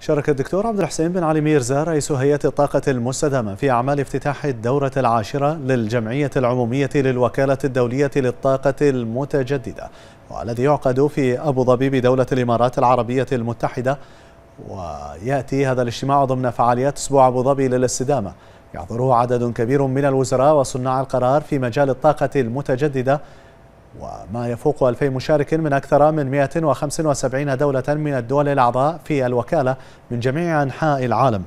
شارك الدكتور عبد الحسين بن علي ميرزا رئيس هيئة الطاقة المستدامة في أعمال افتتاح الدورة العاشرة للجمعية العمومية للوكالة الدولية للطاقة المتجددة، والذي يعقد في أبو ظبي بدولة الإمارات العربية المتحدة. ويأتي هذا الاجتماع ضمن فعاليات أسبوع أبو ظبي للاستدامة، يحضره عدد كبير من الوزراء وصناع القرار في مجال الطاقة المتجددة، وما يفوق 2000 مشارك من أكثر من 175 دولة من الدول الأعضاء في الوكالة من جميع أنحاء العالم.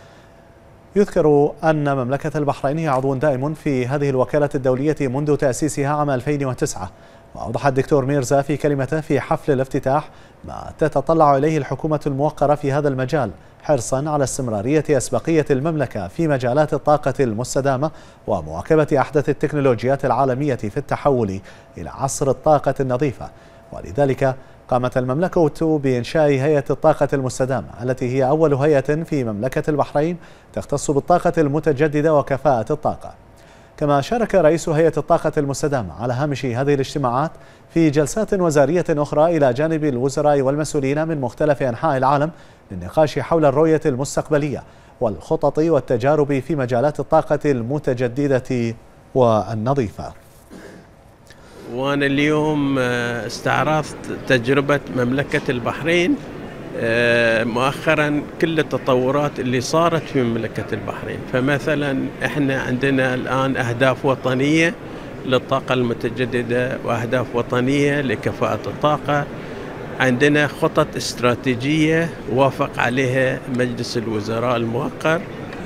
يذكر أن مملكة البحرين هي عضو دائم في هذه الوكالة الدولية منذ تأسيسها عام 2009. وأوضح الدكتور ميرزا في كلمته في حفل الافتتاح ما تتطلع إليه الحكومة الموقرة في هذا المجال، حرصا على استمرارية أسبقية المملكة في مجالات الطاقة المستدامة ومواكبة أحدث التكنولوجيات العالمية في التحول إلى عصر الطاقة النظيفة. ولذلك قامت المملكة بإنشاء هيئة الطاقة المستدامة، التي هي أول هيئة في مملكة البحرين تختص بالطاقة المتجددة وكفاءة الطاقة. كما شارك رئيس هيئة الطاقة المستدامة على هامش هذه الاجتماعات في جلسات وزارية أخرى إلى جانب الوزراء والمسؤولين من مختلف أنحاء العالم للنقاش حول الرؤية المستقبلية والخطط والتجارب في مجالات الطاقة المتجددة والنظيفة. وأنا اليوم استعرضت تجربة مملكة البحرين مؤخرا، كل التطورات اللي صارت في مملكة البحرين. فمثلا احنا عندنا الآن أهداف وطنية للطاقة المتجددة وأهداف وطنية لكفاءة الطاقة. عندنا خطط استراتيجية وافق عليها مجلس الوزراء الموقر،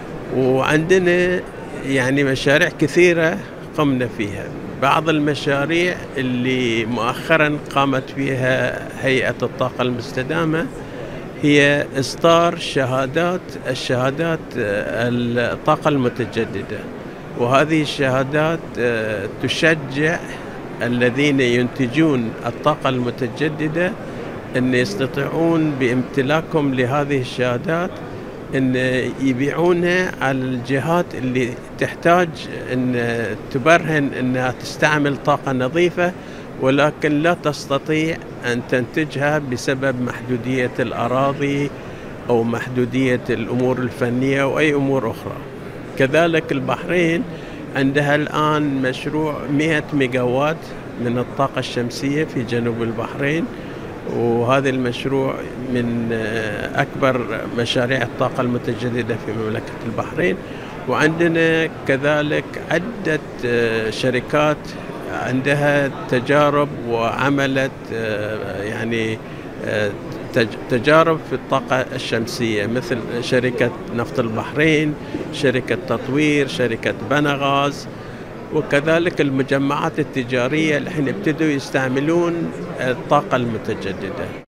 وعندنا يعني مشاريع كثيرة قمنا فيها. بعض المشاريع اللي مؤخرا قامت فيها هيئة الطاقة المستدامة هي إصدار الشهادات الطاقة المتجددة، وهذه الشهادات تشجع الذين ينتجون الطاقة المتجددة أن يستطيعون بامتلاكهم لهذه الشهادات أن يبيعونها على الجهات اللي تحتاج أن تبرهن أنها تستعمل طاقة نظيفة، ولكن لا تستطيع أن تنتجها بسبب محدودية الأراضي أو محدودية الأمور الفنية أو أي أمور أخرى. كذلك البحرين عندها الآن مشروع 100 ميجاوات من الطاقة الشمسية في جنوب البحرين، وهذا المشروع من أكبر مشاريع الطاقة المتجددة في مملكة البحرين. وعندنا كذلك عدة شركات عندها تجارب وعملت يعني تجارب في الطاقة الشمسية، مثل شركة نفط البحرين، شركة تطوير، شركة بنغاز، وكذلك المجمعات التجارية اللي الحين ابتدوا يستعملون الطاقة المتجددة.